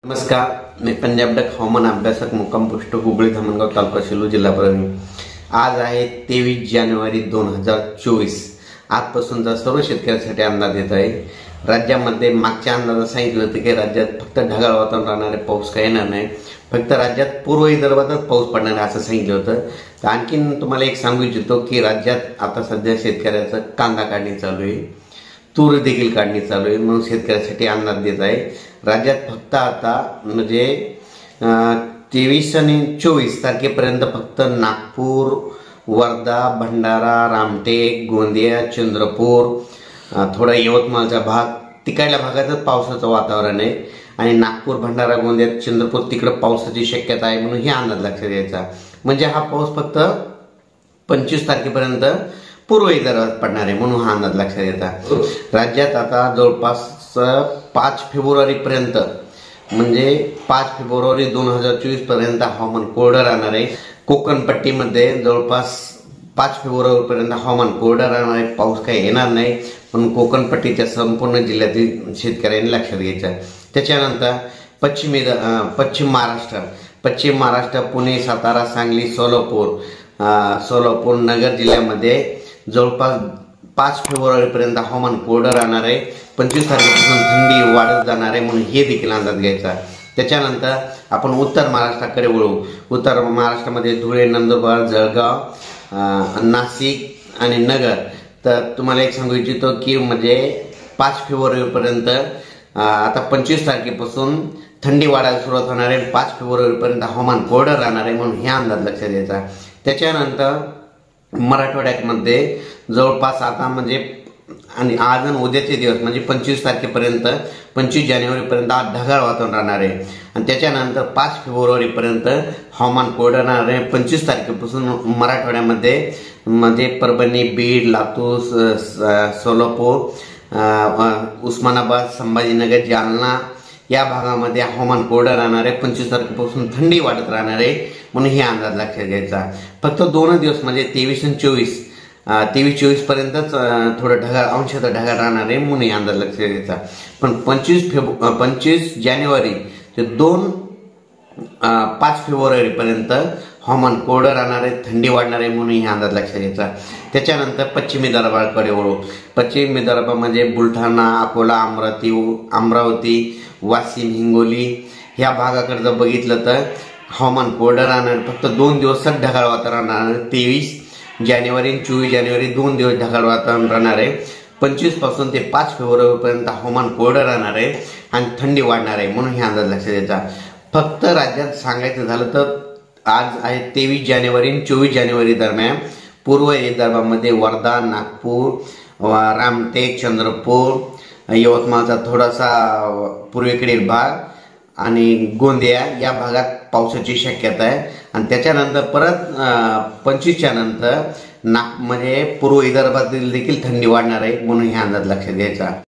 नमस्कार, मी पंजाब डक हवामान अभ्यासक मुक्काम पोस्ट हुबळी धामणगाव तालुका सेलू जिल्हा परभणी। आज आहे 23 जानेवारी 2024। आजपासूनचा सर्व शेतकऱ्यांसाठी अंदाज येत आहे। राज्यामध्ये मागच्या अंदाजात सांगितलं होतं की राज्यात फक्त ढगाळ वातावरण राहणार आहे, पाऊस काही येणार नाही, फक्त राज्यात पूर्व विदर्भातच पाऊस पडणार आहे असं सांगितलं होतं। तर आणखीन तुम्हाला एक सांगू इच्छितो की राज्यात आता सध्या शेतकऱ्याचं कांदा काढणी चालू आहे, तूर देखील काढणी चालू आहे, म्हणून शेतकऱ्यासाठी अंदाज देत आहे। राज्यात फक्त आता म्हणजे 23 आणि 24 तारखेपर्यंत फक्त नागपूर, वर्धा, भंडारा, रामटेक, गोंदिया, चंद्रपूर, थोडा यवतमाळचा भाग, तिकडल्या भागातच पावसाचं वातावरण आहे आणि नागपूर, भंडारा, गोंदिया, चंद्रपूर तिकडे पावसाची शक्यता आहे, म्हणून हे अंदाज लक्षात घ्यायचा। म्हणजे हा पाऊस फक्त 25 तारखेपर्यंत पूर्व विदर्भात पडणार आहे, म्हणून हा अंदाज लक्षात घ्यायचा। राज्यात आता जवळपास 5 फेब्रुवारी पर्यंत म्हणजे 5 फेब्रुवारी 2024 पर्यंत हवामान कोरडं राहणार आहे। कोकण पट्टीमध्ये जवळपास 5 फेब्रुवारी पर्यंत हवामान कोरडं राहणार आहे, पाऊस काही येणार नाही, म्हणून कोकण पट्टीच्या संपूर्ण जिल्ह्यातील शेतकऱ्यांनी लक्षात घ्यायचं। त्याच्यानंतर पश्चिम महाराष्ट्र पुणे, सातारा, सांगली, सोलापूर, नगर जिल्ह्यामध्ये जवळपास 5 फेब्रुवारी पर्यंत हवामान कोरडं राहणार आहे। 25 तारखेपासून थंडी वाढत जाणार आहे, म्हणून हे देखील अंदाज घ्यायचा। त्याच्यानंतर आपण उत्तर महाराष्ट्राकडे वळू। उत्तर महाराष्ट्रामध्ये धुळे, नंदुरबार, जळगाव, नाशिक आणि नगर। तर तुम्हाला एक सांगू इच्छितो की म्हणजे 5 फेब्रुवारी पर्यंत आता 25 तारखेपासून थंडी वाढायला सुरुवात होणार आहे, 5 फेब्रुवारी पर्यंत हवामान कोरडं राहणार आहे, म्हणून हे अंदाज लक्षात घ्यायचा। त्याच्यानंतर मराठवाड्यामध्ये जवळपास आता म्हणजे आणि आज आणि उद्याचे दिवस म्हणजे 25 तारखेपर्यंत 25 जानेवारीपर्यंत आज ढगाळ वातावरण राहणार आहे आणि त्याच्यानंतर 5 फेब्रुवारी पर्यंत हवामान कोरडं राहणार आहे। 25 तारखेपासून मराठवाड्यामध्ये म्हणजे परभणी, बीड, लातूर, सोलापूर, उस्मानाबाद, संभाजीनगर, जालना या भागामध्ये हवामान कोरडं राहणार आहे। 25 तारखेपासून थंडी वाढत राहणार आहे, म्हणून हे अंदाज लक्षात घ्यायचा। फक्त 2 दिवस म्हणजे 23 आणि 24 पर्यंतच थोडं अंशतः ढगाळ राहणार आहे, म्हणून हे अंदाज लक्षात घ्यायचा। पण 25 जानेवारी ते 5 फेब्रुवारी पर्यंत हवामान कोरडं राहणार आहे, थंडी वाढणार आहे, म्हणून हे अंदाज लक्षात घ्यायचा। त्याच्यानंतर पश्चिम विदर्भाकडे वळू। पश्चिम विदर्भ म्हणजे बुलढाणा, अकोला, अमरावती, वाशिम, हिंगोली ह्या भागाकडे जर बघितलं तर हवामान कोरडं राहणार, फक्त 2 दिवसच ढगाळ वातावरण राहणार। 23 जानेवारी आणि 24 जानेवारी 2 दिवस ढगाळ वातावरण राहणार आहे। 25 पासून ते 5 फेब्रुवारी पर्यंत हवामान कोरडं राहणार आहे आणि थंडी वाढणार आहे, म्हणून हे अंदाज लक्षात द्यायचा। फक्त राज्यात सांगायचं झालं तर आज आहे 23 जानेवारी आणि 24 जानेवारी दरम्यान पूर्व विदर्भामध्ये वर्धा, नागपूर, रामटेक, चंद्रपूर, यवतमाळचा थोडासा पूर्वेकडील भाग आणि गोंदिया या भागात पावसाची शक्यता आहे आणि त्याच्यानंतर परत 25च्या नंतर म्हणजे पूर्व विदर्भातील देखील थंडी वाढणार आहे, म्हणून हे अंदाज लक्षात घ्यायचा।